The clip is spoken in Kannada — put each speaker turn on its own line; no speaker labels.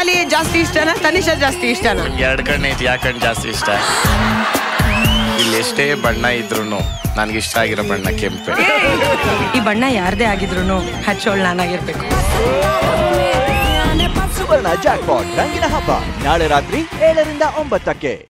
ಶಿವಾಲಿ ಜಾಸ್ತಿ ಇಷ್ಟನಾ ತನಿಷಾ ಜಾಸ್ತಿ ಇಷ್ಟನಾ?
ಎರಡು ಕಣ್ಣು ಐತಿ, ಯಾವ ಕಣ್ಣು ಜಾಸ್ತಿ ಇಷ್ಟ? ಇಲ್ಲಿ ಎಷ್ಟೇ ಬಣ್ಣ ಇದ್ರು ನನ್ಗೆ ಇಷ್ಟ ಆಗಿರೋ ಬಣ್ಣ ಕೆಂಪೆ.
ಈ ಬಣ್ಣ ಯಾರದೇ ಆಗಿದ್ರು ಹಚ್ಚೋಳ್ ನಾನಾಗಿರ್ಬೇಕು.
ಸುವರ್ಣ ಜಾಕ್ಪಾಟ್ ರಂಗಿನ ಹಬ್ಬ ನಾಳೆ ರಾತ್ರಿ 7 ರಿಂದ 9ಕ್ಕೆ.